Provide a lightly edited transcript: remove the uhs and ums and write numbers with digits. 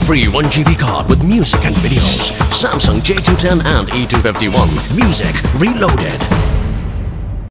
free 1GB card with music and videos. Samsung J210 and E251. Music reloaded.